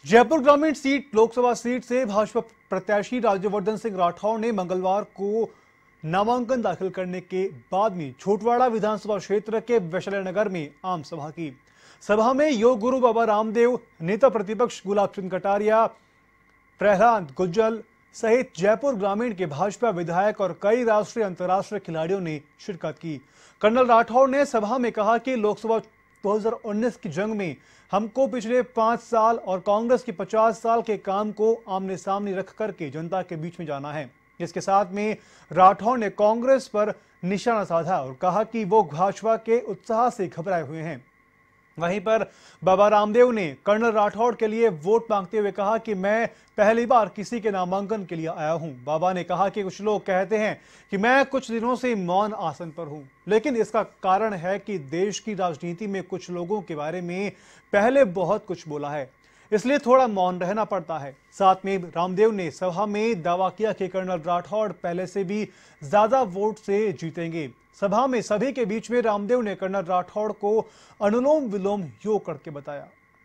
जयपुर ग्रामीण seat Lok Sabha seat से भाजपा प्रत्याशी राज्यवर्धन सिंह राठौर ने मंगलवार को नामांकन दाखिल करने के बाद में छोटवाड़ा विधानसभा क्षेत्र के वैशाली नगर में आम सभा की। सभा में योग गुरु बाबा रामदेव, नेता प्रतिपक्ष गुलाब चंद कटारिया, प्रहलाद गुज्जल सहित जयपुर ग्रामीण के भाजपा विधायक और कई राष्ट्रीय अंतर्राष्ट्रीय खिलाड़ियों ने शिरकत की। कर्नल राठौर ने सभा में कहा कि लोकसभा 2019 की जंग में हमको पिछले 5 साल और कांग्रेस के 50 साल के काम को आमने सामने रख करके जनता के बीच में जाना है। इसके साथ में राठौर ने कांग्रेस पर निशाना साधा और कहा कि वो भाजपा के उत्साह से घबराए हुए हैं। वहीं पर बाबा रामदेव ने कर्नल राठौर के लिए वोट मांगते हुए कहा कि मैं पहली बार किसी के नामांकन के लिए आया हूं। बाबा ने कहा कि कुछ लोग कहते हैं कि मैं कुछ दिनों से मौन आसन पर हूं, लेकिन इसका कारण है कि देश की राजनीति में कुछ लोगों के बारे में पहले बहुत कुछ बोला है, इसलिए थोड़ा मौन रहना पड़ता है। साथ में रामदेव ने सभा में दावा किया कि कर्नल राठौर पहले से भी ज्यादा वोट से जीतेंगे। सभा में सभी के बीच में रामदेव ने कर्नल राठौर को अनुलोम विलोम योग करके बताया।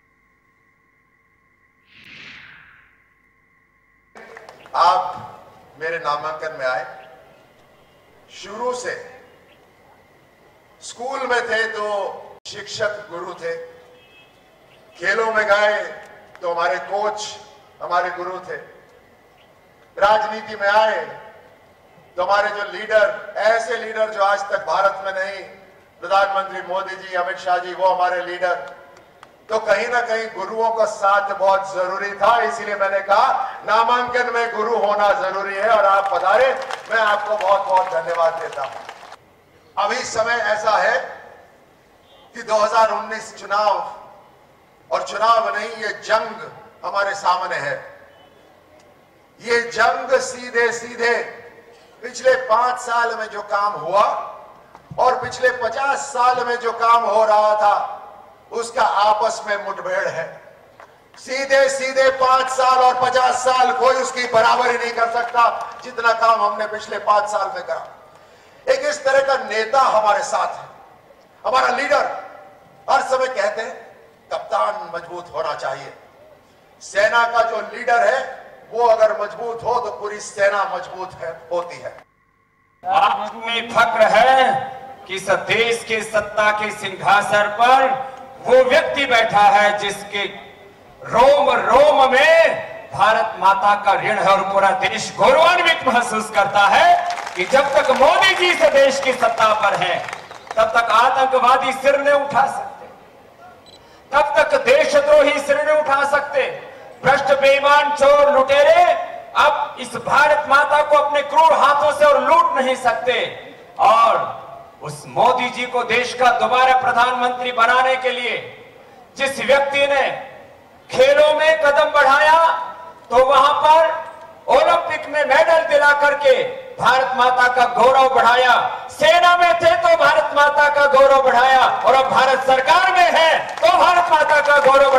आप मेरे नामांकन में आए, शुरू से स्कूल में थे तो शिक्षक गुरु थे, खेलों में गए तो हमारे कोच हमारे गुरु थे, राजनीति में आए तो हमारे जो लीडर, ऐसे लीडर जो आज तक भारत में नहीं, प्रधानमंत्री मोदी जी, अमित शाह जी, वो हमारे लीडर, तो कहीं ना कहीं गुरुओं का साथ बहुत जरूरी था। इसीलिए मैंने कहा नामांकन में गुरु होना जरूरी है और आप पधारे, मैं आपको बहुत बहुत धन्यवाद देता हूं। अभी समय ऐसा है कि 2019 चुनाव और चुनाव नहीं, ये जंग हमारे सामने है। ये जंग सीधे सीधे पिछले 5 साल में जो काम हुआ और पिछले 50 साल में जो काम हो रहा था उसका आपस में मुठभेड़ है। सीधे सीधे 5 साल और 50 साल कोई उसकी बराबरी नहीं कर सकता जितना काम हमने पिछले 5 साल में करा। एक इस तरह का नेता हमारे साथ है, हमारा लीडर। हर समय कहते हैं कप्तान मजबूत होना चाहिए। सेना का जो लीडर है वो अगर मजबूत हो तो पूरी सेना मजबूत होती है। आप में फक्र है कि इस देश के सत्ता के सिंहासन पर वो व्यक्ति बैठा है जिसके रोम रोम में भारत माता का ऋण है और पूरा देश गौरवान्वित महसूस करता है कि जब तक मोदी जी इस देश की सत्ता पर है तब तक आतंकवादी सिर नहीं उठा सकते, तब तक देशद्रोही सिर नहीं उठा सकते, भ्रष्ट बेईमान चोर लुटेरे अब इस भारत माता को अपने क्रूर हाथों से और लूट नहीं सकते। और उस मोदी जी को देश का दोबारा प्रधानमंत्री बनाने के लिए जिस व्यक्ति ने खेलों में कदम बढ़ाया तो वहां पर ओलंपिक में मेडल दिला करके भारत माता का गौरव बढ़ाया, सेना में थे तो भारत माता का गौरव बढ़ाया और अब भारत सरकार में है तो भारत माता का गौरव